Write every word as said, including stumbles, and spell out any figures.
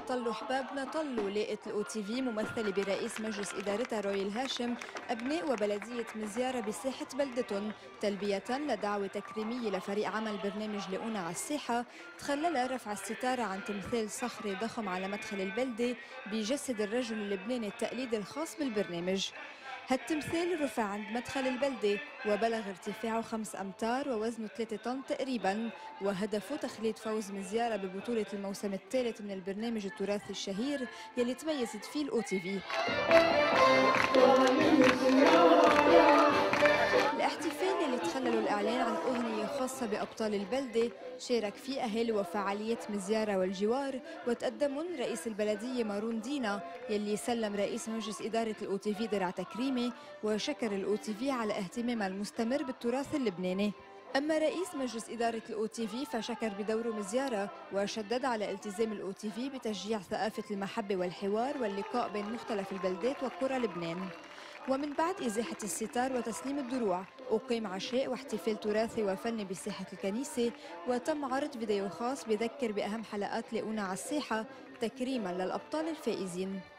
طلوا حبابنا طلوا لاقت الأو تي في ممثلة برئيس مجلس إدارتها رويل هاشم أبناء وبلدية مزيارة بساحة بلدتهم تلبية لدعوة تكريمية لفريق عمل برنامج لاقونا على الساحة تخللها رفع الستارة عن تمثال صخري ضخم على مدخل البلدة بجسد الرجل اللبناني التقليدي الخاص بالبرنامج. هالتمثال رفع عند مدخل البلدة وبلغ ارتفاعه خمس أمتار ووزنه ثلاثة طن تقريبا، وهدفه تخليد فوز مزيارة ببطولة الموسم الثالث من البرنامج التراثي الشهير يلي تميزت فيه الأو تي في. الاحتفال اللي تخللوا الإعلان عن أغنية خاصة بأبطال البلدة شارك فيه أهالي وفعاليات مزيارة والجوار، وتقدمهم رئيس البلدية مارون دينا يلي سلم رئيس مجلس إدارة الأو تي في درع تكريمي وشكر الأو تي في على اهتمامها المستمر بالتراث اللبناني. أما رئيس مجلس إدارة الأو تي في فشكر بدوره مزيارة وشدد على التزام الأو تي في بتشجيع ثقافة المحبة والحوار واللقاء بين مختلف البلدات وقرى لبنان. ومن بعد إزاحة الستار وتسليم الدروع أقيم عشاء واحتفال تراثي وفني بساحة الكنيسة، وتم عرض فيديو خاص بذكر بأهم حلقات لاقونا على الساحة تكريما للأبطال الفائزين.